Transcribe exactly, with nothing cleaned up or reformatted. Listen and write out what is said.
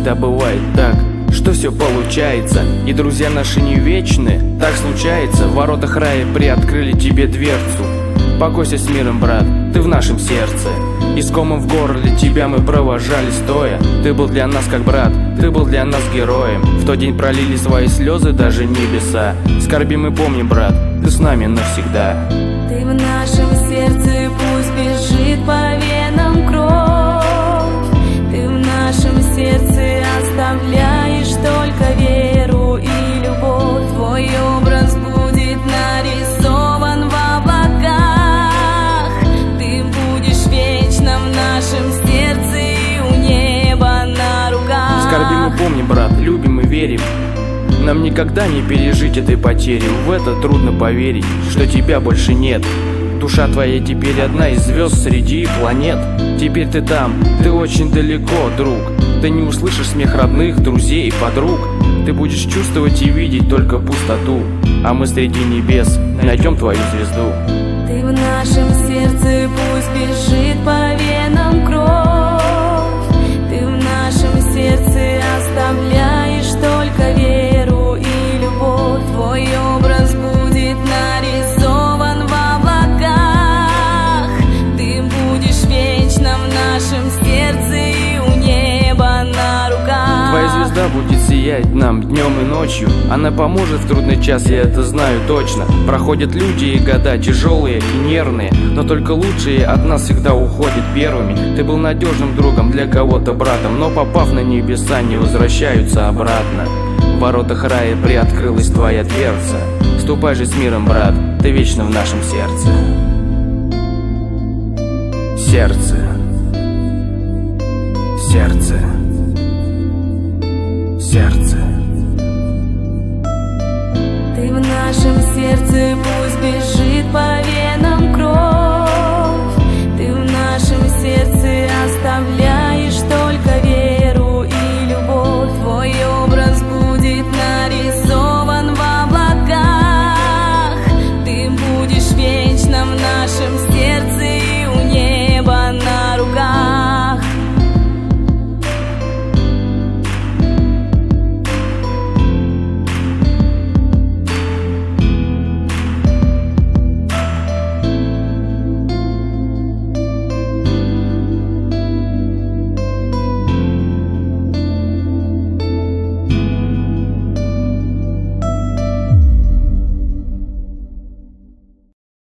всегда бывает так, что все получается, и друзья наши не вечны. Так случается, в воротах рая приоткрыли тебе дверцу. Покойся с миром, брат, ты в нашем сердце. И с комом в горле тебя мы провожали стоя. Ты был для нас как брат, ты был для нас героем. В тот день пролили свои слезы даже небеса. Скорбим и помним, брат, ты с нами навсегда. Ты в нашем сердце, пусть бежит по венам кровь. Ты в нашем сердце оставляешь только веру и любовь. Твой образ будет нарисован в облаках. Ты будешь вечно в нашем сердце и у неба на руках. Скорбим и помним, брат, любим и верим. Нам никогда не пережить этой потери. В это трудно поверить, что тебя больше нет. Душа твоя теперь одна из звезд среди планет. Теперь ты там, ты очень далеко, друг. Ты не услышишь смех родных, друзей и подруг. Ты будешь чувствовать и видеть только пустоту. А мы среди небес найдем твою звезду. Ты в нашем сердце, пусть бежит по венам кровь. Ты в нашем сердце оставляешь только веру и любовь. Твой образ будет нарисован в облаках. Ты будешь вечно в нашем сердце и у неба на руках. Твоя звезда будет сиять нам днем и ночью. Она поможет в трудный час, я это знаю точно. Проходят люди и года тяжелые и нервные, но только лучшие от нас всегда уходят первыми. Ты был надежным другом, для кого-то братом, но попав на небеса, не возвращаются обратно. В воротах рая приоткрылась твоя дверца. Ступай же с миром, брат, ты вечно в нашем сердце. Сердце. Сердце. Сердце. Ты в нашем сердце, пусть бежит